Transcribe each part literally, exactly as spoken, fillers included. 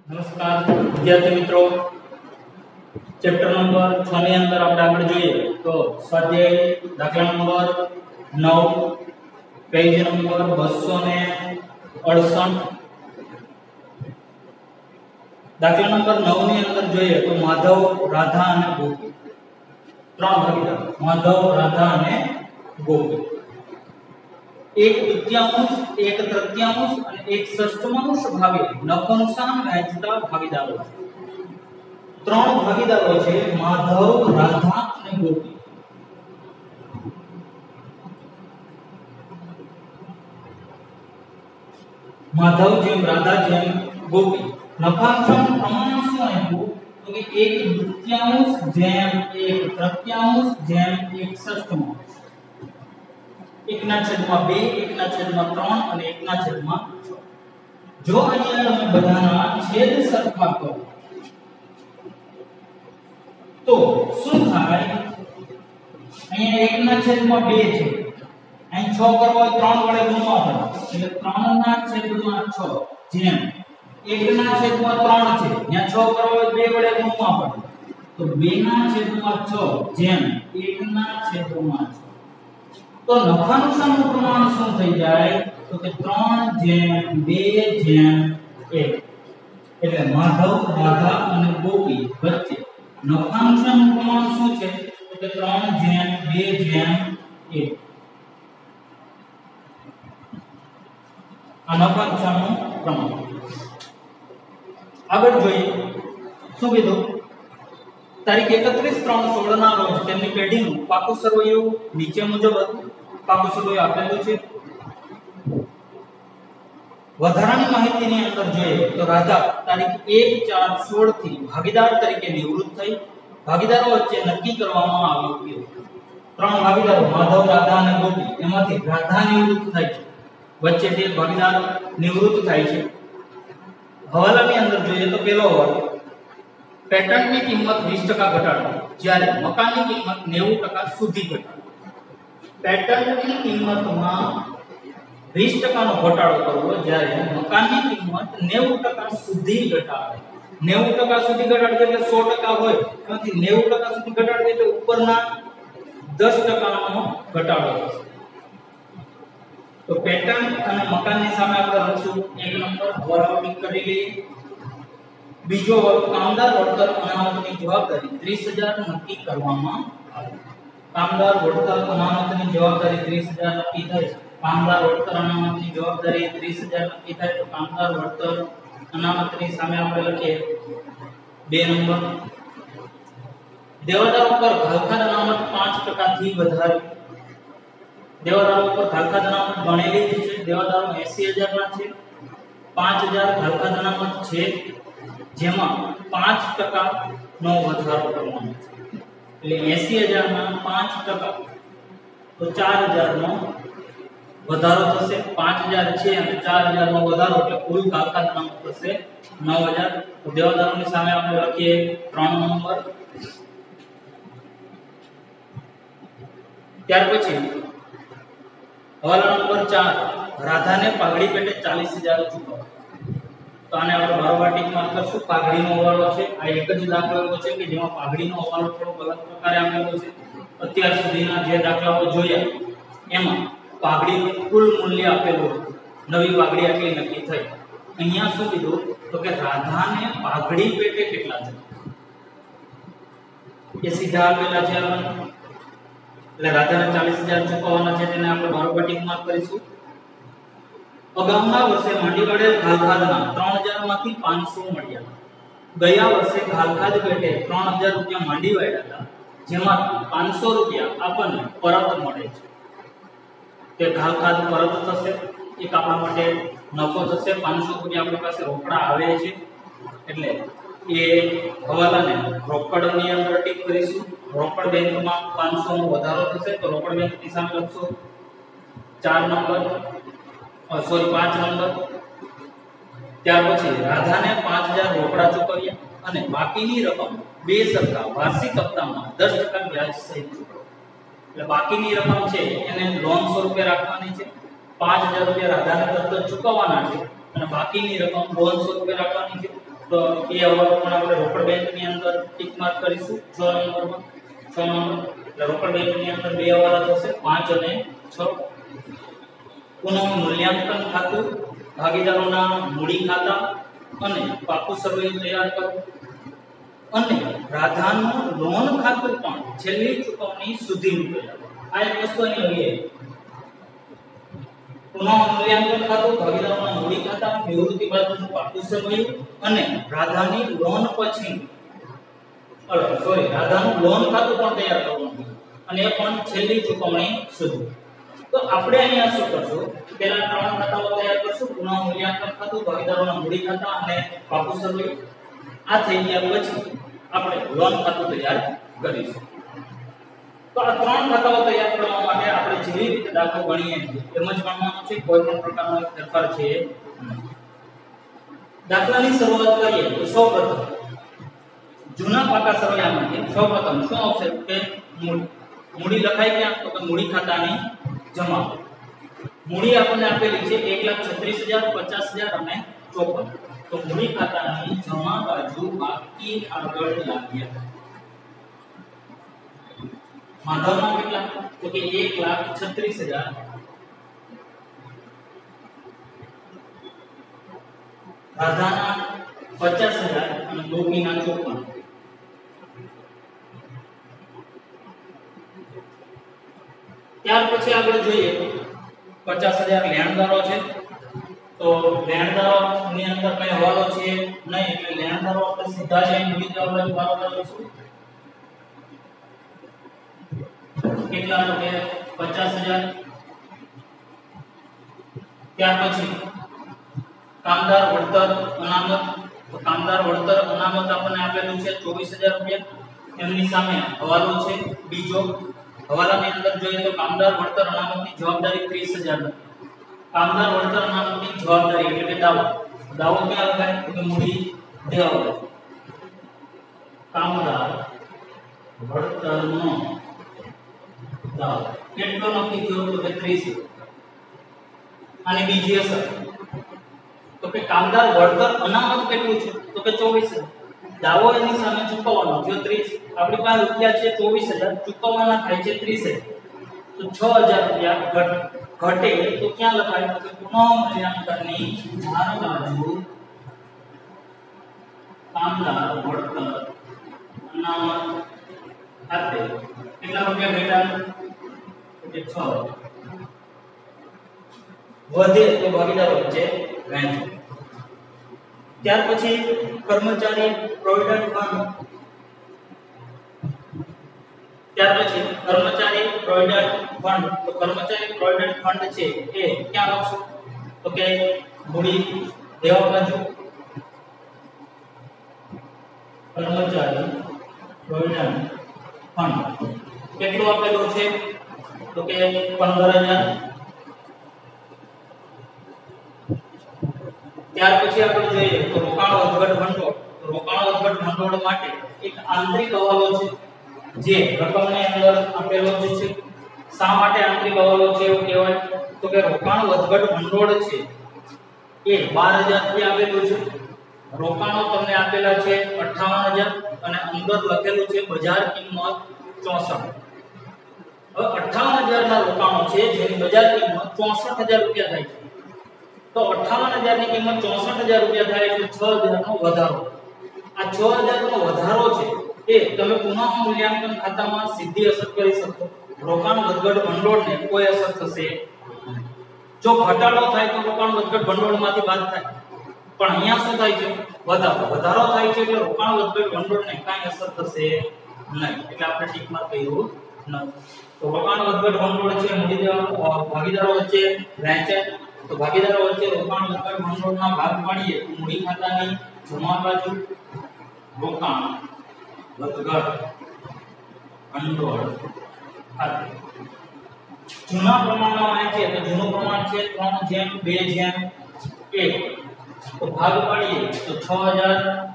નમસ્કાર વિદ્યાર્થી મિત્રો, ચેપ્ટર નંબર છ ની અંદર આપણે આગળ જોઈએ તો સ્વાધ્યાય દાખલા નંબર નવ, પેજ નંબર બસો અડસઠ. દાખલા નંબર નવ ની અંદર જોઈએ તો માધવ, રાધા અને ગોપી ત્રણ ભાગીદાર, માધવ, રાધા અને ગોપી. એક તૃતીયાંશ, એક તૃતીયાંશ અને એક ષષ્ઠમાંશ ભાગે નફો નુકસાન વહેંચતા ભાગીદારો છે. ત્રણ ભાગીદારો છે માધવ, રાધા અને ગોપી. માધવ જેમ રાધા જેમ ગોપી. નફાનું પ્રમાણ શું આપ્યું તો કે એક તૃતીયાંશ જેમ એક તૃતીયાંશ જેમ એક ષષ્ઠમાંશ. એકના છેદમાં બે, એકના છેદમાં ત્રણ અને એકના છેદમાં છ. જો અહીંયા તમે બધાના છેદ સરખા કરો તો શું થાય? અહીંયા એકના છેદમાં બે છે, અહીં છ કરવો હોય ત્રણ વડે ગુણવા પડે, એટલે ત્રણ ના છેદમાં છ જેમ એકના છેદમાં ત્રણ છે, ત્યાં છ કરવો હોય બે વડે ગુણવા પડે, તો બે ના છેદમાં છ જેમ એકના છેદમાં છ. તો નફા નુકસાનનું પ્રમાણ શું થઈ જાય તો કે ત્રણ જેમ બે જેમ એક. એટલે માધવ, રાધા અને ગોપી વચ્ચે નફા નુકસાનનું પ્રમાણ શું છે તો કે ત્રણ જેમ બે જેમ એક. આ નફા નુકસાનનું પ્રમાણ. આગળ જોઈએ શું કીધું? તારીખ એકત્રીસ ત્રણ સોળ ના રોજ તેમની પેઢીનું પાકું સરવૈયું નીચે મુજબ હતું. પાકું સરવૈયું આપેલું છે. વધારાની માહિતીની અંદર જોઈએ તો રાધા તારીખ એક ચાર સોળ થી ભાગીદાર તરીકે નિવૃત્ત થઈ. ભાગીદારો વચ્ચે નક્કી કરવામાં આવ્યું કે ત્રણ ભાગીદારો માધવ, રાધા અને ગોપી, એમાંથી રાધા નિવૃત્ત થાય છે, વચ્ચે બે ભાગીદાર નિવૃત્ત થાય છે. હવાલાની અંદર જોઈએ તો પહેલો હવાલો, પેટન્ટની કિંમત વીસ ટકા ઘટાડો જ્યારે મકાનની કિંમત નેવું ટકા સુધી ઘટાડો. પેટન્ટની કિંમતમાં વીસ ટકા નો ઘટાડો કરવો જ્યારે મકાનની કિંમત નેવું ટકા સુધી ઘટાડે. નેવું ટકા સુધી ઘટાડે એટલે સો ટકા હોય, એમાંથી નેવું ટકા સુધી ઘટાડે એટલે ઉપરના દસ ટકા નો ઘટાડો થશે. તો પેટન્ટ અને મકાનની સામે આપણે લખશું એક નંબર હવાલો ટિક કરી લઈએ. બીજો કામદાર વળતર અનામતની જવાબદારી ત્રીસ હજાર નક્કી કરવામાં આવે. કામદાર વળતર અનામતની જવાબદારી ત્રીસ હજાર નક્કી થાય છે. કામદાર વળતર અનામતની જવાબદારી ત્રીસ હજાર નક્કી થાય તો કામદાર વળતર અનામતની સામે આપણે લખીએ બે નંબર. દેવાદારો પર ઘાલખાદ અનામત પાંચ ટકા થી વધારી. દેવાદારો પર ઘાલખાદ અનામત ગણેલી જ છે. દેવાદારો એંસી હજાર ના છે, પાંચ હજાર ઘાલખાદ અનામત છે, જેમાં પાંચ ટકા નો વધારો કરવાનો છે. એટલે એંસી હજાર ના પાંચ ટકા તો ચાર હજાર નો વધારો થશે. પાંચ હજાર છે અને ચાર હજાર નો વધારો એટલે કુલ ઘાલખાદ અનામત થશે નવ હજાર. તો દેવાદારોની સામે આપણે લખીએ ત્રણ નંબર. ત્યાર પછી હવાલા નંબર ચાર, રાધાને પાઘડી પેટે ચાલીસ હજાર ચૂકવવા. તો આને આપણે બારોબાટીમાં કરશું. પાઘડીનો હવાલો છે. આ એક જ દાખલો છે કે જેમાં પાઘડીનો હવાલો થોડો અલગ પ્રકારે આપેલો છે. અત્યાર સુધીના જે દાખલાઓ જોયા એમાં પાઘડીનું કુલ મૂલ્ય આપેલું હતું. નવી પાઘડી આટલી નક્કી થઈ. અહીંયા શું કીધું તો કે રાધાને પાઘડી પેટે કેટલા છે એ સીધા આપેલા છે. એટલે રાધાને ચાલીસ હજાર ચૂકવવાના છે, તેને આપણે બારોબાટીમાં કરીશું. અગાઉના વર્ષે માંડી વાળેલ ઘાલખાદના ત્રણ હજાર માંથી પાંચસો મળ્યા. ગયા વર્ષે ઘાલખાદ પેટે ત્રણ હજાર રૂપિયા માંડી વાળ્યા હતા, જેમાં પાંચસો રૂપિયા આપણને પરત મળે છે. તે ઘાલખાદ પરત થશે, એક આપણા માટે નફો થશે. પાંચસો રૂપિયા આપણી પાસે રોકડા આવે છે એટલે એ હવાલાને રોકડની અંદર ટીક કરીશું. રોકડ બેંકમાં પાંચસો નો વધારો થશે તો રોકડ બેંકની સામે લખશો ચાર નંબર સોરી પાંચ નંબર. ત્યાર પછી રાધાને પાંચ હજાર રોકડા ચૂકવ્યા અને બાકીની રકમ બે સરખા વાર્ષિક હપ્તામાં દસ ટકા વ્યાજ સહિત ચૂકવો. એટલે બાકીની રકમ છે એને લોન સ્વરૂપે રાખવાની છે. પાંચ હજાર રૂપિયા રાધાને તરત ચૂકવવાના છે અને બાકીની રકમ લોન સ્વરૂપે રાખવાની છે. તો એ હવાલો પણ આપણે રોકડ બેંકની અંદર ટિક માર્ક કરીશું છ નંબરમાં છ નંબર એટલે રોકડ બેંકની અંદર બે હવાલા થશે પાંચ અને છ. પુનઃ મૂલ્યાંકન ખાતું, ભાગીદારોના મૂડી ખાતા અને પાકું સરવૈયું તૈયાર કરો અને રાધાનું લોન ખાતું પણ છેલ્લી ચૂકવણી સુધીનું તૈયાર. આ એક વસ્તુ અહીં લઈએ. પુનઃ મૂલ્યાંકન ખાતું, ભાગીદારોના મૂડી ખાતા, નિવૃત્તિ બાદનું પાકું સરવૈયું અને રાધાની લોન પછી અરે સોરી રાધાનું લોન ખાતું પણ તૈયાર કરવાનું અને એ પણ છેલ્લી ચૂકવણી સુધી. તો આપણે અહીંયા શું કરશું? પહેલા ત્રણ ખાતાઓ તૈયાર કરશું. પુનઃ મૂલ્યાંકન ખાતું, ભાગીદારોના મૂડી ખાતા અને પાકું સરવૈયું. આ થઈ ગયા પછી આપણે લોન ખાતું તૈયાર કરીશું. તો આ ત્રણ ખાતાઓ તૈયાર કરવા માટે આપણે જેવી રીતે દાખલો ગણીએ એમ જ ગણવાનો છે. કોઈ પણ પ્રકારનો ફેરફાર છે નહીં. દાખલાની શરૂઆત કરીએ તો સૌપ્રથમ જૂના પાકા સરવૈયામાંથી સૌપ્રથમ શું આવશે કે મૂડી. મૂડી લખાય ક્યાં? તો કે મૂડી ખાતાની જમા. મૂડી આપણને આપેલી છે એક લાખ છત્રીસ હજાર, પચાસ હજાર અને ચોપન. તો મૂડી ખાતાની જમા બાજુ બાકી આગળ લાવ્યા. માધવના કેટલા? તો કે એક લાખ છત્રીસ હજાર, રાધાના પચાસ હજાર અને ગોપીના ચોપન. ત્યાર પછી આગળ જોઈએ પચાસ હજાર લેણદારો છે. તો લેણદારો ની અંદર કઈ હવાલો છે નહીં એટલે લેણદારો આપણે સીધા જ અહીં મૂડી દેવા બાજુ બરાબર લઈશું. કેટલા? તો કે પચાસ હજાર. ત્યાર પછી કામદાર વળતર અનામત. તો કામદાર વળતર અનામત આપણને આપેલું છે ચોવીસ હજાર રૂપિયા. એમની સામે હવાલો છે બીજો. હવાલાની અંદર જોઈએ તો કામદાર વળતર અનામતની જવાબદારી ત્રીસ હજાર. કામદાર વળતર અનામતની જવાબદારી એટલે કે દાવો. દાવો ક્યાં લખાય? તો કે મૂડી દેવા. કામદાર વળતરનો દાવો કેટલો નક્કી થયો? તો કે ત્રીસ. અને બીજી અસર તો કે કામદાર વળતર અનામત કેટલું છે? તો કે ચોવીસ હજાર. દાવો એની સામે ચૂકવવાનો થયો ત્રીસ. આપણી પાસે રૂપિયા છે ચોવીસ હજાર, ચૂકવવાના થાય છે ત્રીસ હજાર. તો છ હજાર રૂપિયા ઘટ ઘટે તો ક્યાં લખાય? તો કે પુનઃ મૂલ્યાંકનની ચાર બાજુ કામદાર વળતર અનામત ખાતે કેટલા રૂપિયા ઘટ્યા? કે છ. વધે તો ભાગીદારો વચ્ચે વહેંચો. ત્યાર પછી કર્મચારી પ્રોવિડન્ટ ફંડ. ત્યાર પછી કર્મચારી પ્રોવિડન્ટ ફંડ. તો કર્મચારી પ્રોવિડન્ટ ફંડ છે એ ક્યાં લખશું? તો કે મૂડી દેવા બાજુ કર્મચારી પ્રોવિડન્ટ ફંડ કેટલું આપેલું છે? તો કે પંદર હજાર. ત્યાર પછી આપણે જોઈએ તો રોકાણ વધઘટ ભંડોળ. તો રોકાણ વધઘટ ભંડોળ માટે એક આંતરિક હવાલો છે જે રકમની અંદર આપેલો છે. શા માટે આંતરિક હવાલો છે એવું કહેવાય? તો કે રોકાણ વધઘટ ભંડોળ છે એ બાર હજાર થી આવેલું છે. રોકાણો તમને આપેલા છે અઠ્ઠાવન હજાર અને અંદર લખેલું છે બજાર કિંમત ચોસઠ. હવે અઠ્ઠાવન હજાર ના રોકાણો છે જેની બજાર કિંમત ચોસઠ હજાર રૂપિયા થાય છે. તો અઠ્ઠાવન હજાર ની કિંમત ચોસઠ હજાર રૂપિયા થાય એટલે છ હજાર નો વધારો. આ છ હજાર નો વધારો છે એ તમે પુનઃ મૂલ્યાંકન ખાતામાં સીધી અસર કરી શકો. રોકાણ વધઘટ ભંડોળને કોઈ અસર થશે નહીં. જો ઘટાડો થાય તો રોકાણ વધઘટ ભંડોળમાંથી બાદ થાય. પણ અહીંયા શું થાય છે? વધારો. વધારો થાય છે એટલે રોકાણ વધઘટ ભંડોળને કાંઈ અસર થશે નહીં. એટલે આપણે ટીક માર્ક કર્યું નથી. તો રોકાણ વધઘટ ભંડોળ છે મૂડી દેવા ભાગીદારો વચ્ચે વહેંચે. તો ભાગીદારો વચ્ચે રોકાણ વધઘટ ભંડોળના ભાગ પાડીએ તો મૂડી ખાતાની જમા બાજુ રોકાણ વધઘટ ભંડોળ ખાતે. જૂના પ્રમાણમાં વાંચીએ તો જૂનું પ્રમાણ છે ત્રણ જેમ બે જેમ એક. તો ભાગ પાડીએ તો છ હજાર,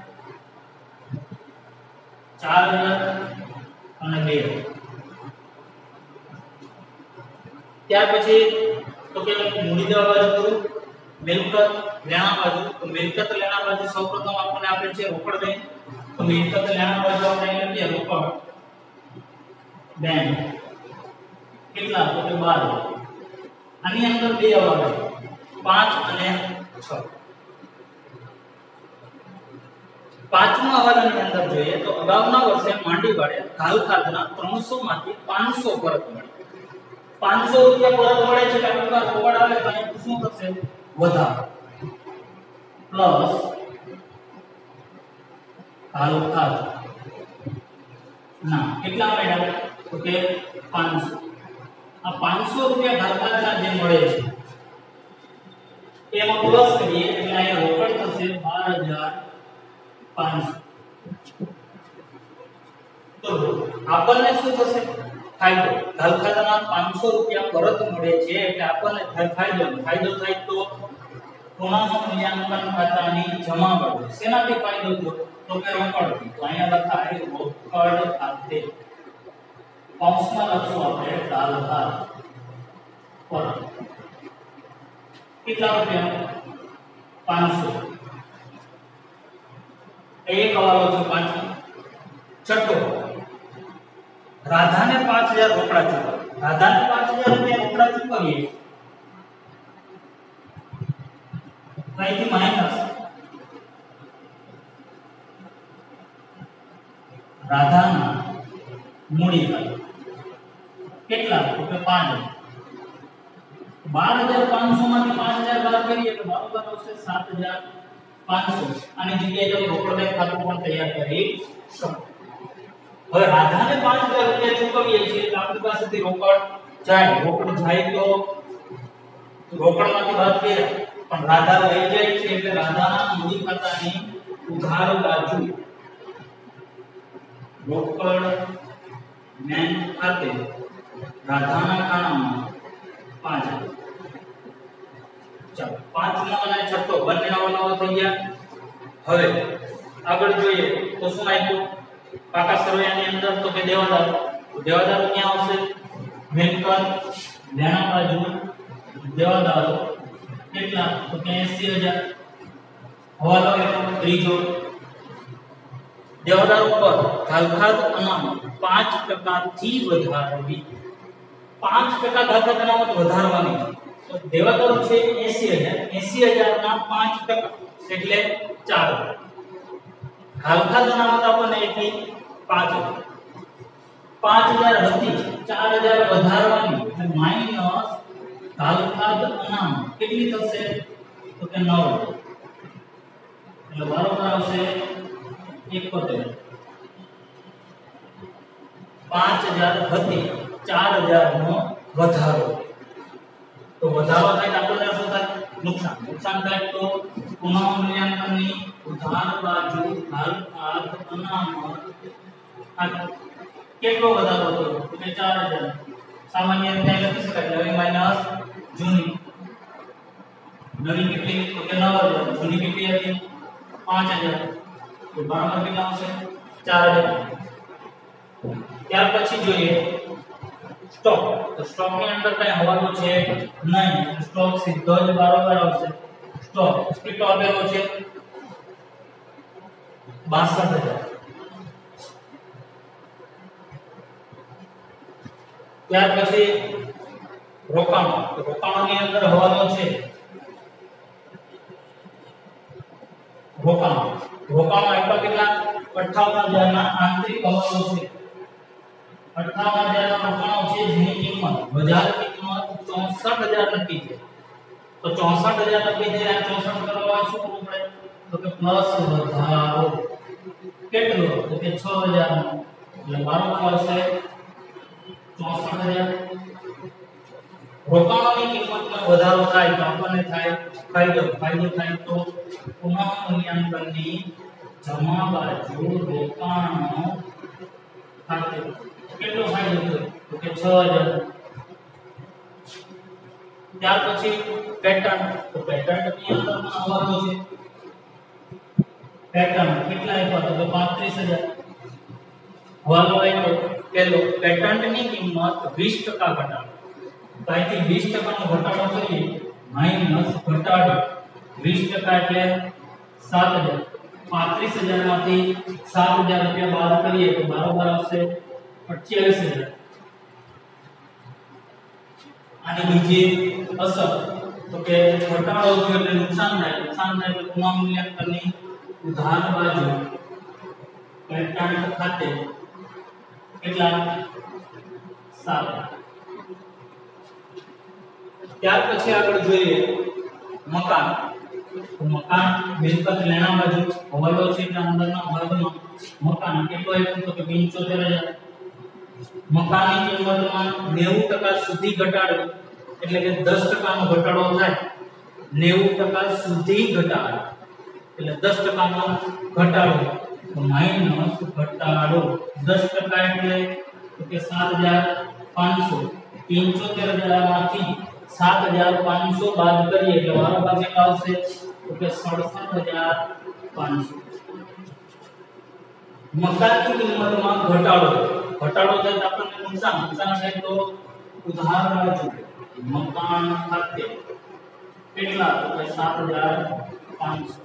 ચાર હજાર અને બે. ત્યાર પછી તો કે મૂડી દેવા બાજુ કરું મિલકત લેણા બાજુ, તો મિલકત લેણા બાજુ સૌપ્રથમ આપણને આપે છે રોકડ બેંક, તો મિલકત લેણા બાજુ આપણે લખીએ રોકડ બેંક કેટલા, તો કે બાર. આની અંદર બે આવે પાંચ અને છ. પાંચમા હવાલાની અંદર જોઈએ તો અગાઉના વર્ષે માંડી વાળે ઘાલ ખાધના ત્રણસો માંથી પાંચસો પરત મળે. પાંચસો રૂપિયા પરત મળે છે એટલે આપણી પાસે રોકડ આવે તો અહીં શું થશે, વધારો પ્લસ ઘાલ ખાધ ના કેટલા મળ્યા, તો કે પાંચસો. આ પાંચસો રૂપિયા ઘાલ ખાધના જે મળે છે એમાં પ્લસ કરીએ એટલે અહીંયા રોકડ થશે બાર હજાર પાંચસો. તો આપણને શું થશે, ફાયદો. ઘાલ ખાતાના પાંચસો રૂપિયા પરત મળે છે એટલે આપણને થાય ફાયદો. ફાયદો થાય તો પુનઃ મૂલ્યાંકન ખાતાની જમા બાજુ શેનાથી ફાયદો થયો, તો કે રોકડથી. તો અહીંયા લખાય રોકડ ખાતે, કૌંસમાં લખશું આપણે ઘાલ ખાત પરત કેટલા રૂપિયા, પાંચસો. એક હવાલો છે પાંચમો. છઠ્ઠો, રાધાને પાંચ હજાર રોકડા ચૂકવ્યા. રાધાને પાંચ હજાર રૂપિયા રોકડા ચૂકવીએ અહીંથી માઇનસ રાધાના મૂડી કેટલા, તો કે પાંચ. બાર હજાર પાંચસો માંથી પાંચ હજાર બાદ કરીએ તો બરાબર આવશે સાત હજાર પાંચસો. આની જગ્યાએ તમે રોકડ બેંક ખાતું પણ તૈયાર કરી શકો. હવે રાધાને પાંચ હજાર રૂપિયા ચૂકવીએ છીએ તો આપણી પાસેથી રોકડ જાય. રોકડ જાય તો રોકડમાંથી બાદ કરીએ પણ રાધા લઈ જાય છે એટલે રાધાના મૂડી ખાતાની ઉધાર બાજુ રોકડ બેંક ખાતે રાધાના ખાતામાં પાંચ હજાર. ચાલો પાંચમો અને છઠ્ઠો બંને નવા નવા થઈ ગયા. હવે આગળ જોઈએ તો શું આપ્યું પાકા સરવૈયાની અંદર, તો કે દેવાદાર. દેવાદારો ક્યાં આવશે, મિલકત લેણા બાજુ દેવાદારો કેટલા, તો કે એંસી હજાર. હવાલો ત્રીજો, દેવાદારો પર ઘાલ ખાત અનામત પાંચ ટકા થી વધારવી. પાંચ ટકા ઘાલ ખાત અનામત વધારવાની. તો દેવાદારો છે એંસી હજાર, એંસી હજાર ના પાંચ ટકા એટલે ચાર. ઘાલ ખાત અનામત આપણને એટલી પાંચ પાંચ હજાર હતી, ચાર હજાર વધારવાની એટલે માઈનસ ઘાલ ખાત અનામત કેટલી થશે, તો કે નવ. એટલે બરાબર આવશે એકોતેર. પાંચ હજાર હતી, ચાર હજાર નો વધારો. તો વધારો થાય તો આપણને શું થાય, નુકસાન. નુકસાન થાય તો પુનઃ મૂલ્યાંકનની ઉધાર બાજુ ઘાલ ખાત અનામત કેટલો વધારો થયો, તો કે ચાર હજાર. સામાન્ય રીતે લખી શકાય નવી માઈનસ જૂની. નવી કેટલી, તો કે નવ હજાર. જૂની કેટલી હતી, પાંચ હજાર. તો બરાબર કેટલા આવશે, ચાર હજાર. ત્યાર પછી જોઈએ સ્ટોક. તો સ્ટોક ની અંદર કઈ હવાલો છે નહીં, સ્ટોક સીધો જ બરાબર આવશે. સ્ટોક કેટલો આપેલો છે, બાસઠ હજાર. ત્યાર પછી રોકાણો. તો રોકાણોની અંદર હવાલો છે રોકાણો. રોકાણો આપ્યા કેટલા, અઠ્ઠાવન હજાર ના આંતરિક હવાલો છે. અઠ્ઠાવન હજાર ના રોકાણો છે જેની કિંમત બજાર કિંમત ચોસઠ હજાર નક્કી છે. તો ચોસઠ હજાર નક્કી છે, આ ચોસઠ કરવા શું કરવું પડે, તો કે પ્લસ વધારો કેટલો, તો કે છ હજાર નો. એટલે બરાબર આવશે ચોસઠ હજાર. રોકાણોની કિંમતમાં વધારો થાય તો આપણને થાય ફાયદો. ફાયદો થાય તો પુનઃ મૂલ્યાંકનની જમા બાજુ રોકાણો ખાતે કેટલો ફાયદો થયો, તો કે છ હજાર. ત્યાર પછી પેટર્ન. તો પેટર્ન ની અંદર પણ હવાલો છે. પેટર્ન કેટલા આપ્યા, તો કે પાંત્રીસ હજાર. હવાલો આપ્યો પેલો, પેટર્ન ની કિંમત વીસ ટકા ઘટાડો. તો અહીંથી વીસ ટકા નો ઘટાડો કરીએ માઇનસ ઘટાડો વીસ ટકા એટલે સાત હજાર. પાંત્રીસ હજાર માંથી સાત હજાર રૂપિયા બાદ કરીએ તો બરાબર આવશે અઠ્યાવીસ હજાર. આની બીજી અસર તો કે ઘટાડો એટલે નુકસાન થાય. નુકસાન થાય એટલે પુનઃ મૂલ્યાંકનની ઉધાર બાજુ પેટાન્ટ ખાતે કેટલા સાત. ત્યાર પછી આગળ જોઈએ મકાન. તો મકાન મિલકત લેણા બાજુ હવાલો છે એટલે અંદરના ભાગમાં મકાન કેટલો આપ્યું તો કે પંચોતેર હજાર. મકાનની કિંમતમાં નેવું ટકા સુધી ઘટાડો એટલે કે દસ ટકા નો ઘટાડો થાય. નેવું ટકા સુધી ઘટાડો એટલે દસ ટકા નો ઘટાડો તો માઈનસ ઘટાડો દસ ટકા એટલે તો કે સાત હજાર પાંચસો. પંચોતેર હજાર માંથી સાત હજાર પાંચસો બાદ કરીએ એટલે વારો ભાગે આવશે તો કે સડસઠ હજાર પાંચસો. મકાનની કિંમતમાં ઘટાડો ઘટાડો થાય તો આપણને નુકસાન નુકસાન થાય તો ઉધાર બાજુ મકાન ખાતે કેટલા તો કે સાત હજાર પાંચસો.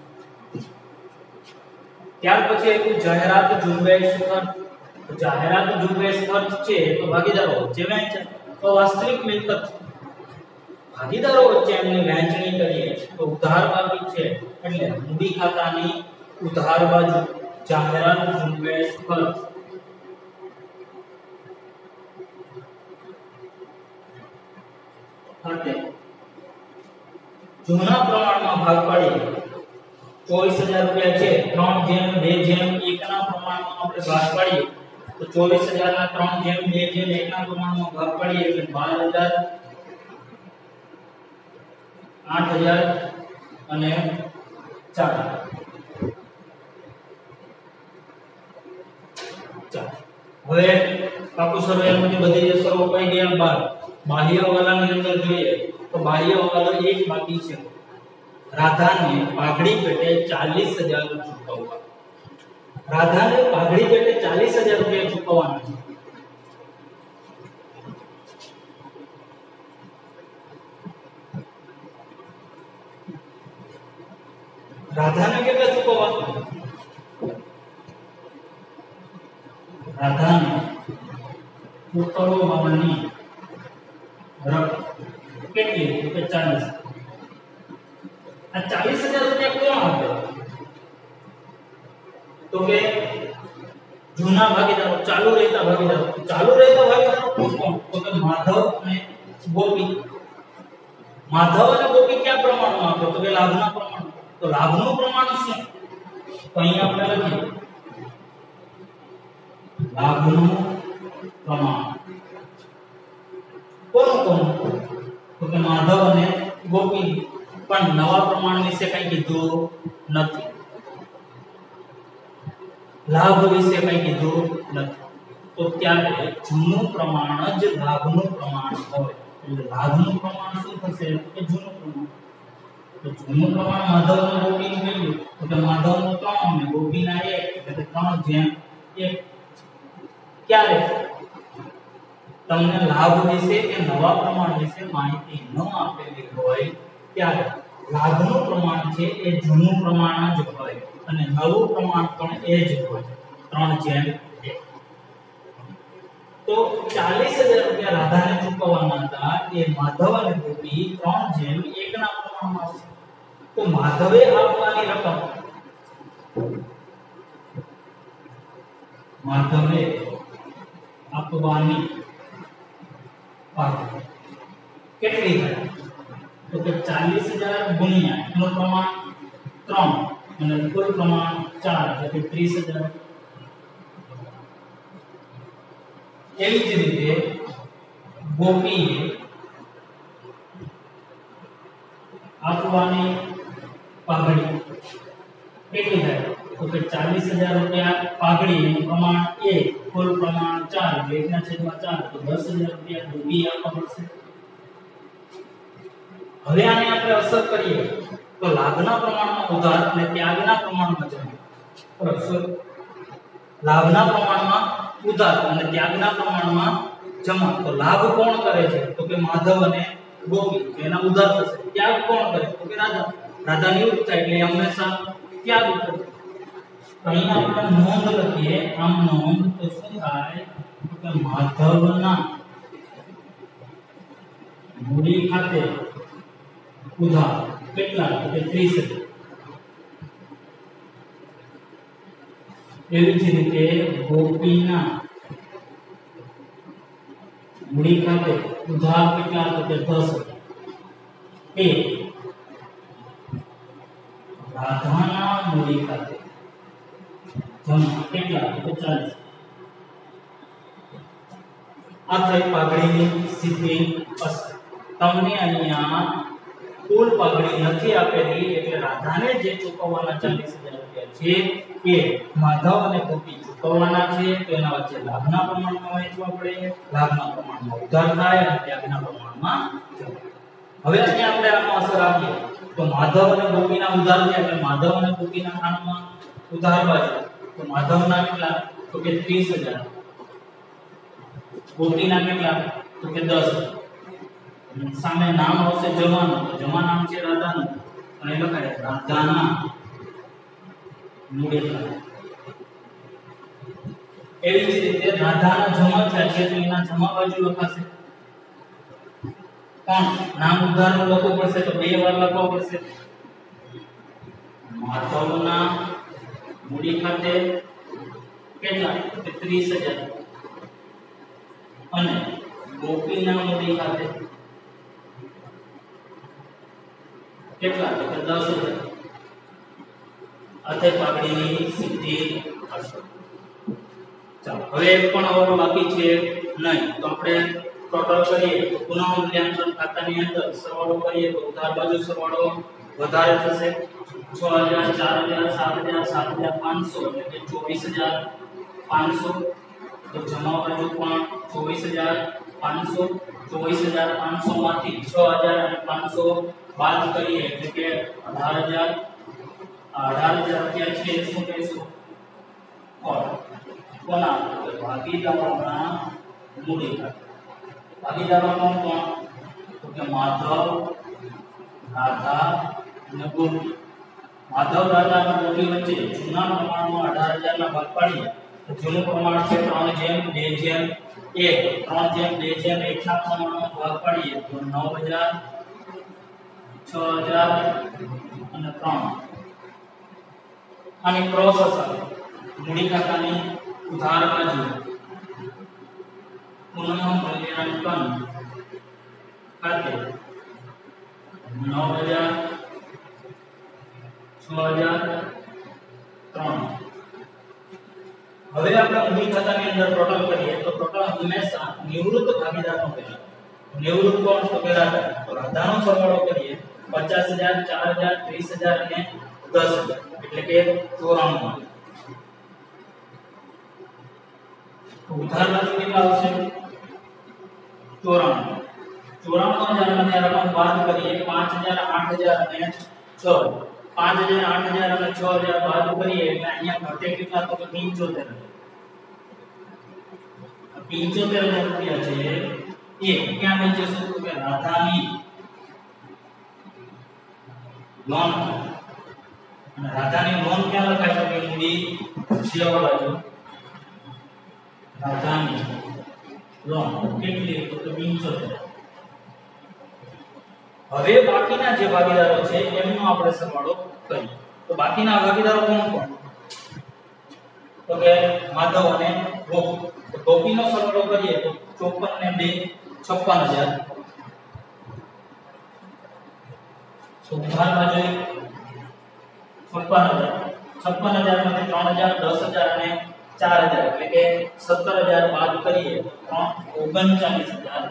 ત્યાર પછી એક જાહેરાત ઝુંબેશ ખર્ચ. જાહેરાત ઝુંબેશ ખર્ચ છે તો ભાગીદારો વચ્ચે વહેંચાય. તો વાસ્તવિક મિલકત ભાગીદારો વચ્ચે એમની વહેંચણી કરીએ તો ઉધાર બાજુ છે એટલે મૂડી ખાતાની ઉધાર બાજુ જાહેરાત ઝુંબેશ ખર્ચ ખાતે જૂના પ્રમાણમાં ભાગ પાડીએ. ચોવીસ હજાર રૂપિયા છે ત્રણ જેમ બે જેમ એક ના પ્રમાણમાં આપણે ભાગ પાડીએ તો ચોવીસ હજાર ના ત્રણ જેમ બે જેમ એક ના પ્રમાણમાં ભાગ પાડીએ એટલે બાર હજાર આઠ હજાર અને ચાર. હવે કાકુ સર્વેમાંથી બધી જે સર્વ પાઈ ગયા બાર. બાહ્ય હવાલાની અંદર જોઈએ તો બાહ્ય હવાલો એક બાકી છે. રાધાને પાઘડી પેટે ચાલીસ હજાર ચૂકવવા. રાધાને પાઘડી પેટે ચાલીસ હજાર રૂપિયા ચૂકવવાના છે. રાધાને કેટલા ચૂકવવા? રાધાને ચૂકવવાની રકમ કેટલી તો કે ચાલીસ. આ ચાલીસ હજાર રૂપિયા કોણ આપે તો કે જૂના ભાગીદારો ચાલુ રહેતા ભાગીદારો. ચાલુ રહેતા ભાગીદારો કોણ કોણ તો કે માધવ અને ગોપી. માધવ અને ગોપી કયા પ્રમાણમાં આપે તો કે લાભના પ્રમાણ. તો લાભનું પ્રમાણ શું તો અહીં આપણે લખીએ લાભનું પ્રમાણ કોણ કોણ તો કે માધવ અને ગોપી. પણ નવા પ્રમાણ વિશે કંઈ કીધું નથી. લાભ વિશે કંઈ કીધું નથી. તો ત્યારે જૂનું પ્રમાણ જ લાભનું પ્રમાણ હોય. એટલે લાભનું પ્રમાણ શું થશે કે જૂનું પ્રમાણ. તો જૂનું પ્રમાણ માધવ અને ગોપીનું કેટલું તો કે માધવનું ત્રણ અને ગોપીના એક એટલે ત્રણ જેમ એક. ક્યારે તમને લાભ વિશે કે નવા પ્રમાણ વિશે માહિતી ન આપેલી હોય ત્યારે લાભનું પ્રમાણ છે એ જૂનું પ્રમાણ જ હોય અને નવું પ્રમાણ પણ એ જ હોય ત્રણ જેમ એક. તો ચાલીસ હજાર રૂપિયા રાધાને ચૂકવવાના હતા એ માધવ અને ગોપી ત્રણ જેમ એક ના પ્રમાણમાં છે. તો માધવે આપવાની રકમ માધવે આપવાની કેટલી થાય તો કે ચાલીસ હજાર ગુણ્યા એનું પ્રમાણ ત્રણ અને કુલ પ્રમાણ ચાર એટલે કે ત્રીસ હજાર. એવી જ રીતે ગોપીએ આપવાની પાઘડી કેટલી થાય તો કે ચાલીસ હજાર રૂપિયા પાઘડી એનું પ્રમાણ એક કુલ પ્રમાણ ચાર એટલે એકના છેદમાં ચાર તો દસ હજાર રૂપિયા ગોપી આપવા પડશે. હવે આને આપણે અસર કરીએ તો લાભના પ્રમાણમાં ઉધાર અને ત્યાગના પ્રમાણમાં જમા. લાભના પ્રમાણમાં ઉધાર અને ત્યાગના પ્રમાણમાં જમા. તો લાભ કોણ કરે છે તો કે માધવ અને ગોપી એના ઉધાર થશે ત્યાગ કોણ કરે તો કે રાધા રાધા નિવૃત્ત થાય એટલે હંમેશા ત્યાગ કરે તો અહીંયા આપણે નોંધ લખીએ આમ નોંધ તો શું થાય તો કે માધવના મૂડી ખાતે ઉધાર કેટલા તો કે ત્રીસ હજાર એવી જ રીતે ગોપીના મૂડી ખાતે ઉધાર કેટલા તો કે દસ હજાર એ રાધાના મૂડી ખાતે જમા કેટલા તો કે ચાલીસ આ થઈ પાઘડીની સીધી અસર તમને અહીંયા કુલ પાઘડી નથી આપેલી એટલે રાધાને જે ચૂકવવાના ચાલીસ હજાર રૂપિયા છે એ માધવ અને ગોપી ચૂકવવાના છે તો એના વચ્ચે લાભના પ્રમાણમાં વહેંચવા પડે લાભના પ્રમાણમાં ઉધાર થાય અને ત્યાગના પ્રમાણમાં હવે અહીંયા આપણે આનો અસર આપીએ તો માધવ અને ગોપીના ઉધાર છે એટલે માધવ અને ગોપીના ખાનામાં ઉધાર બાજુ તો માધવના કેટલા તો કે ત્રીસ હજાર ગોપીના કેટલા તો કે દસ સામે નામ આવશે જમાનું તો જમા નામ છે રાધાનું અને લખાય રાધાના મૂડી ખાતે એવી જ રીતે રાધાના જમા થયા છે તો એના જમા બાજુ લખાશે પણ નામ ઉધારનું લખવું પડશે તો બે વાર લખવું પડશે માધવના મૂડી ખાતે કેટલા તો ત્રીસ હજાર અને ગોપીના મૂડી ખાતે કેટલા તો કે દસ હજાર અતે પાઘડીની સીધી અસર ચાલો હવે એક પણ અવરો બાકી છે નહીં તો આપણે ટોટલ કરીએ તો પુનઃ મૂલ્યાંકન ખાતાની અંદર સરવાળો કરીએ તો ઉધાર બાજુ સરવાળો વધારે થશે છ હજાર ચાર હજાર સાત હજાર સાત હજાર પાંચસો એટલે કે ચોવીસ હજાર પાંચસો તો જમા બાજુ પણ ચોવીસ હજાર પાંચસો ચોવીસ હજાર પાંચસો માંથી છ હજાર અને પાંચસો બાદ કરીએ એટલે કે અઢાર હજાર અઢાર હજાર રૂપિયા છે શું કહીશું કોણ કોના ભાગીદારોના મૂડી ખાતે ભાગીદારોમાં કોણ તો કે માધવ રાધા અને ગોપી માધવ રાધા અને ગોપી વચ્ચે જૂના પ્રમાણમાં અઢાર હજાર ના ભાગ પાડીએ તો જૂનું પ્રમાણ છે ત્રણ જેમ બે જેમ એક ત્રણ જેમ બે જેમ એક ના પ્રમાણમાં ભાગ પાડીએ તો નવ હજાર છ હજાર અને ત્રણ આની પ્રોસેસ આવે મૂડી ખાતાની ઉધાર બાજુ પુનઃ મૂલ્યાંકન ખાતે નવ હજાર છ હજાર ત્રણ હવે આપણે મૂડી ખાતાની અંદર ટોટલ કરીએ તો ટોટલ હંમેશા નિવૃત્ત ભાગીદારનો કરીએ નિવૃત્ત કોણ તો કે રાધા તો રાધાનો સરવાળો કરીએ પચાસ હજાર ચાર હજાર ત્રીસ હજાર અને દસ હજાર એટલે કે ચોરાણું ઉધાર બાજુ કેટલા આવશે ચોરાણું ચોરાણું હજાર માંથી રકમ બાદ કરીએ પાંચ હજાર આઠ હજાર અને છ પાંચ હજાર આઠ હજાર અને છ હજાર બાદ કરીએ એટલે અહીંયા ઘટે કેટલા તો કે પંચોતેર પંચોતેર હજાર રૂપિયા છે એ ક્યાં વેચીશું તો કે રાધાની લોન અને રાધાની લોન ક્યાં લખાય તો કે મૂડી શિયાળા બાજુ રાધાની લોન કેટલી તો કે પંચોતેર હવે બાકીના જે ભાગીદારો છે એમનો આપણે સરવાળો કરીએ તો બાકીના ભાગીદારો કોણ કોણ તો કે માધવ અને ગોપી તો ગોપીનો સરવાળો કરીએ તો ચોપન ને બે છપ્પન હજાર તો ઉધાર બાજુ છપ્પન હજાર છપ્પન હજાર માંથી ત્રણ હજાર દસ હજાર અને ચાર હજાર એટલે કે સત્તર હજાર બાદ કરીએ તો ઓગણચાલીસ હજાર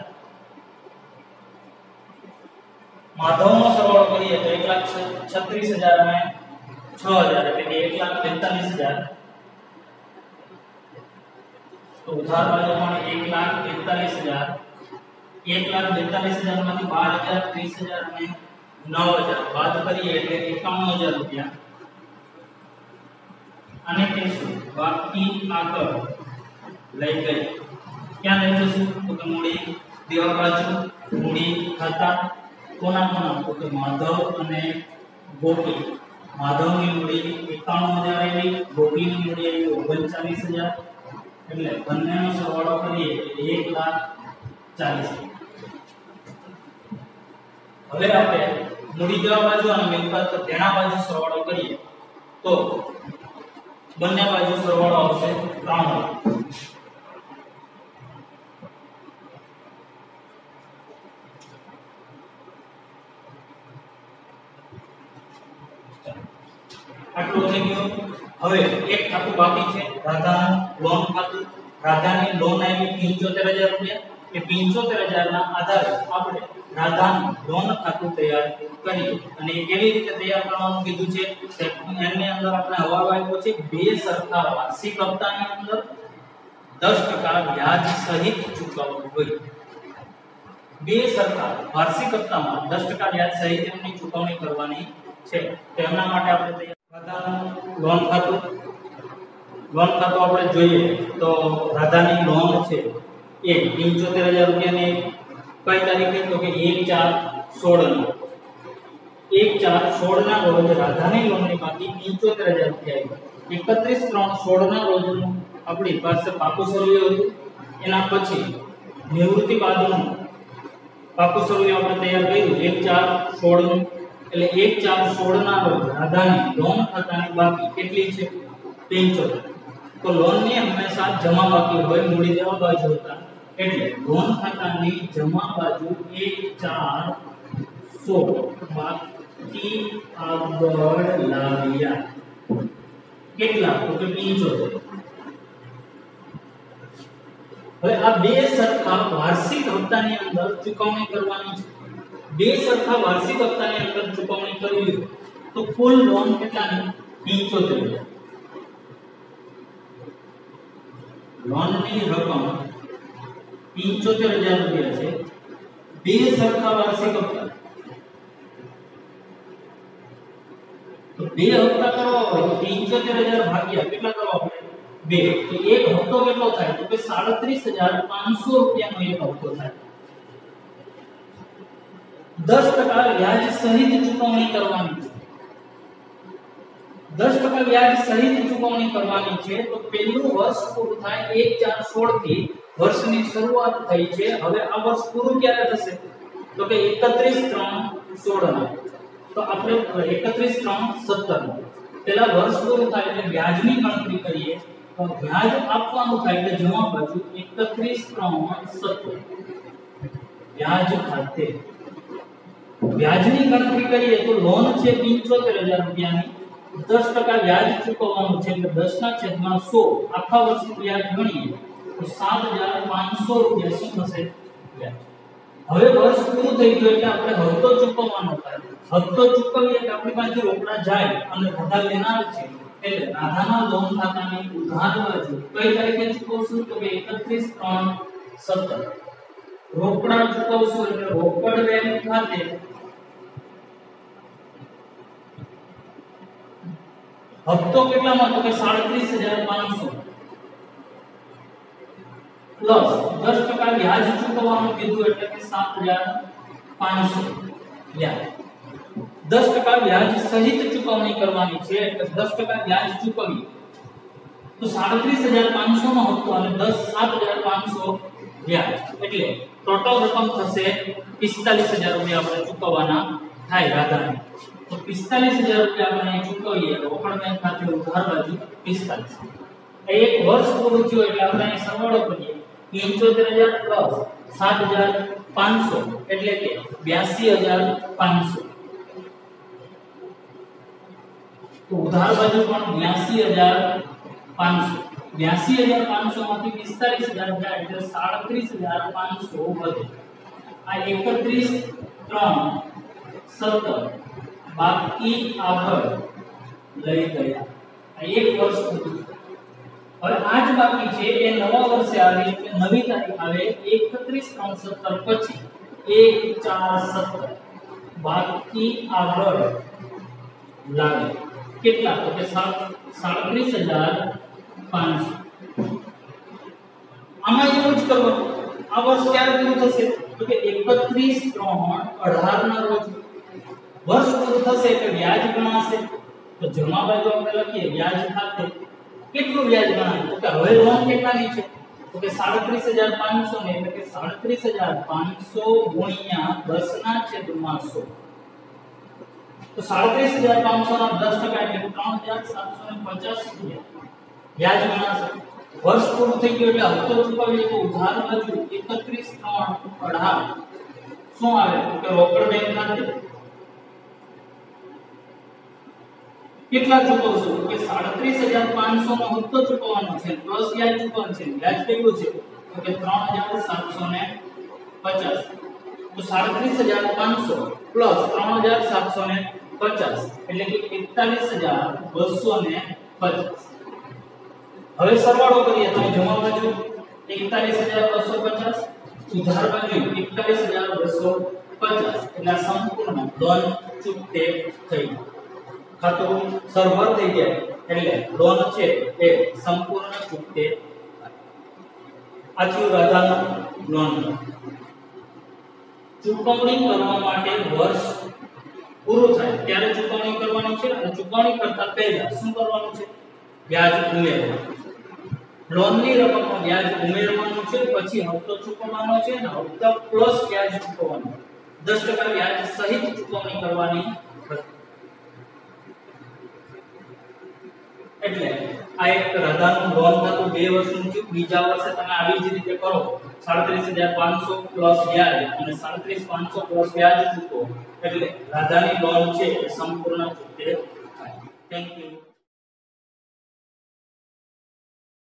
માધવનો સરવાળો કરીએ તો એક લાખ છત્રીસ હજાર અને છ હજાર એટલે કે એક લાખ બેતાલીસ હજાર તો ઉધાર બાજુ પણ એક લાખ બેતાલીસ હજાર એક લાખ બેતાલીસ હજાર માંથી બાર હજાર ત્રીસ હજાર અને નવ હજાર બાદ કરીએ એટલે એકાણું હજાર રૂપિયા અને કહીશું બાકી આગળ લઈ ગઈ ક્યાં લઈ જશું તો કે મૂડી દેવા બાજુ મૂડી ખાતા કોના કોના તો કે માધવ અને ગોપી માધવની મૂડી એકાણું હજાર આવી ગોપીની મૂડી આવી ઓગણચાલીસ હજાર એટલે બંનેનો સરવાળો કરીએ એક લાખ ચાલીસ હજાર હવે આપણે મૂડી દેવા બાજુ અને મિલકત દેણા બાજુ સરવાળો કરીએ તો બંને બાજુ સરવાળો આવશે ત્રણ લાખ આટલું થઈ ગયું હવે એક ખાતું બાકી છે રાધાનું લોન ખાતું રાધાની લોન આવી પંચોતેર હજાર રૂપિયા એ પંચોતેર હજાર ના આધારે આપણે રાધાનું લોન ખાતું તૈયાર કરીએ અને એ કેવી રીતે તૈયાર કરવાનું કીધું છે એની અંદર આપણે હવાલો આપ્યો છે બે સરખા વાર્ષિક હપ્તાની અંદર દસ ટકા વ્યાજ સહિત ચૂકવવું હોય બે સરખા વાર્ષિક હપ્તામાં દસ ટકા વ્યાજ સહિત એમની ચૂકવણી કરવાની છે તેમના માટે આપણે તૈયાર રાધાનું લોન ખાતું લોન ખાતું આપણે જોઈએ તો રાધાની લોન છે એ પંચોતેર હજાર રૂપિયાની કઈ તારીખે તો કે એક ચાર સોળ ના એક ચાર સોળ ના રોજ રાધાની લોનની બાકી પંચોતેર હજાર રૂપિયા આવી એકત્રીસ ત્રણ સોળ ના રોજ આપણી પાસે પાકું સર્વે હતું એના પછી નિવૃત્તિ બાદનું પાકું સર્વે આપણે તૈયાર કર્યું એક ચાર સોળ નું એટલે એક ચાર સોળ ના રોજ રાધાની લોન ખાતાની બાકી કેટલી છે પંચોતેર તો લોન ની હંમેશા જમા બાકી હોય મૂડી દેવા બાજુ હતા એટલે લોન ખાતાની જમા બાજુ એક ચાર સોળ બાકી આગળ લાવ્યા કેટલા તો કે પંચોતેર હવે આ બે સરખા વાર્ષિક હપ્તાની અંદર ચૂકવણી કરવાની છે બે સરખા વાર્ષિક હપ્તાની અંદર ચૂકવણી કરવી તો કુલ લોન કેટલાની પંચોતેર હજાર લોનની રકમ પંચોતેર હજાર રૂપિયા છે બે સરખા વાર્ષિક હપ્તા તો બે હપ્તા કરવા હોય તો પંચોતેર હજાર ભાગ્યા કેટલા કરવા પડે બે તો એક હપ્તો કેટલો થાય તો કે સાડત્રીસ હજાર પાંચસો રૂપિયાનો એક હપ્તો થાય દસ ટકા વ્યાજ સહિત ચૂકવણી કરવાની છે દસ ટકા વ્યાજ સહિત ચૂકવણી કરવાની છે તો પહેલું વર્ષ પૂરું થાય એક ચાર સોળ થી વર્ષની શરૂઆત થઈ છે હવે આ વર્ષ પૂરું ક્યારે થશે તો કે એકત્રીસ ત્રણ સોળ ના તો આપણે એકત્રીસ ત્રણ સત્તર પહેલા વર્ષ પૂરું થાય એટલે વ્યાજની ગણતરી કરીએ તો વ્યાજ આપવાનું થાય એટલે જમા બાજુ એકત્રીસ ત્રણ સત્તર વ્યાજ ખાતે વ્યાજની ગણતરી કરીએ તો લોન છે પંચોતેર હજાર રૂપિયાની દસ ટકા વ્યાજ ચૂકવવાનું છે એટલે દસ ના છેદમાં સો આખા વર્ષનું વ્યાજ ગણીએ તો સાત હજાર પાંચસો રૂપિયા શું થશે વ્યાજ હવે વર્ષ પૂરું થઈ ગયું એટલે આપણે હપ્તો ચૂકવવાનો થાય હપ્તો ચૂકવીએ એટલે આપણી પાસે રોકડા જાય અને રાધા લેનાર છે એટલે રાધાના લોન ખાતાની ઉધાર બાજુ કઈ તારીખે ચૂકવશું તો કે એકત્રીસ ત્રણ સત્તર રોકડા ચૂકવશું એટલે રોકડ બેંક ખાતે હપ્તો કેટલામાં તો કે સાડત્રીસ હજાર પાંચસો પ્લસ દસ ટકા વ્યાજ ચૂકવવાનું કીધું એટલે કે સાત હજાર પાંચસો વ્યાજ દસ ટકા વ્યાજ સહિત ચૂકવણી કરવાની છે એટલે દસ ટકા વ્યાજ ચૂકવી તો સાડત્રીસ હજાર પાંચસો નો હપ્તો અને દસ સાત હજાર પાંચસો વ્યાજ એટલે ટોટલ રકમ થશે પિસ્તાલીસ હજાર રૂપિયા આપણે ચૂકવવાના થાય રાધાને તો પિસ્તાલીસ હજાર રૂપિયા આપણે ચૂકવીએ રોકડ બેંક ખાતે ઉધાર બાજુ પિસ્તાલીસ એક વર્ષ પૂરું થયું એટલે આપણે સરવાળો કરીએ પંચોતેર હજાર પ્લસ સાત હજાર પાંચસો એટલે કે બ્યાસી હજાર પાંચસો તો ઉધાર બાજુ પણ બ્યાસી હજાર પાંચસો બ્યાસી હજાર પાંચસો માંથી પિસ્તાલીસ હજાર જાય એટલે સાડત્રીસ હજાર પાંચસો વધે આ એકત્રીસ ત્રણ સત્તર બાકી આગળ લઈ ગયા આ એક વર્ષ પૂરું હવે આ જ બાકી છે એ નવા વર્ષે આવે એટલે નવી તારીખ આવે એકત્રીસ ત્રણ સત્તર પછી એક ચાર સત્તર બાકી આગળ લાગે કેટલા તો કે સાડત્રીસ હજાર પાંચસો આમાં એવું જ કરવાનું આ વર્ષ ક્યારે પૂરું થશે તો કે એકત્રીસ ત્રણ અઢાર ના રોજ વર્ષ પૂરું થશે એટલે વ્યાજ ગણાશે તો જમા બાજુ આપણે લખીએ વ્યાજ ખાતે કેટલું વ્યાજ ગણાય તો કે હવે લોન કેટલાની છે તો કે સાડત્રીસ હજાર પાંચસો ને એટલે કે સાડત્રીસ હજાર પાંચસો ગુણ્યા દસ ના છેદમાં સો તો સાડત્રીસ હજાર પાંચસો ના દસ ટકા એટલે ત્રણ હજાર સાતસો પચાસ રૂપિયા વ્યાજ ગણાશે વર્ષ પૂરું થઈ ગયું એટલે હપ્તો ચૂકવીએ તો ઉધાર બાજુ એકત્રીસ ત્રણ અઢાર શું આવે તો કે રોકડ બેંક ખાતે કેટલા ચૂકવશો કે સાડત્રીસ હજાર પાંચસો નો હપ્તો ચૂકવવાનો છે પ્લસ વ્યાજ ચૂકવવાનું છે વ્યાજ કેટલું છે તો કે ત્રણ હજાર સાતસો પચાસ તો સાડત્રીસ હજાર પાંચસો પ્લસ ત્રણ હજાર સાતસો પચાસ એટલે કે એકતાલીસ હજાર બસો પચાસ હવે સરવાળો કરીએ તો જમા બાજુ એકતાલીસ હજાર બસો પચાસ ઉધાર બાજુ એકતાલીસ હજાર બસો પચાસ એટલે સંપૂર્ણ લોન ચૂકતે થઈ ખાતું સરભર થઈ જાય એટલે લોન છે એ સંપૂર્ણ ચૂકતે આથી રાધાનો લોન ચૂકવણી કરવા માટે વર્ષ પૂરું થાય ત્યારે ચૂકવણી કરવાની છે અને ચૂકવણી કરતા પહેલા શું કરવાનું છે વ્યાજ ઉમેરવાનું લોનની રકમમાં વ્યાજ ઉમેરવાનું છે પછી હપ્તો ચૂકવવાનો છે અને હપ્તા પ્લસ વ્યાજ ચૂકવવાનું દસ ટકા વ્યાજ સહિત ચૂકવણી કરવાની એટલે આ એક રાધાનું લોન ખાતું બે વર્ષનું છે બીજા વર્ષે તમે આવી જ રીતે કરો સાડત્રીસ હજાર પાંચસો પ્લસ વ્યાજ અને સાડત્રીસ પાંચસો પ્લસ વ્યાજ ચૂકવો એટલે રાધાની લોન છે એ સંપૂર્ણ ચૂકતે થાય થેન્ક યુ